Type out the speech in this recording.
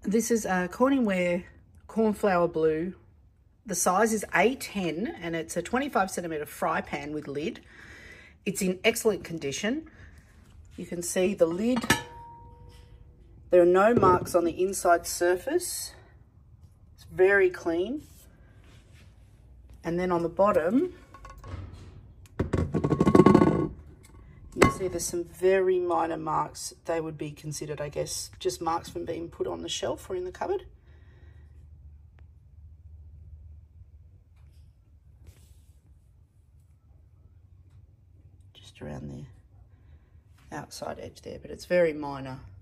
This is a Ware Cornflower Blue. The size is A10 and it's a 25cm fry pan with lid. It's in excellent condition. You can see the lid. There are no marks on the inside surface. It's very clean. And then on the bottom, you can see there's some very minor marks. They would be considered, I guess, just marks from being put on the shelf or in the cupboard. Just around the outside edge there, but it's very minor.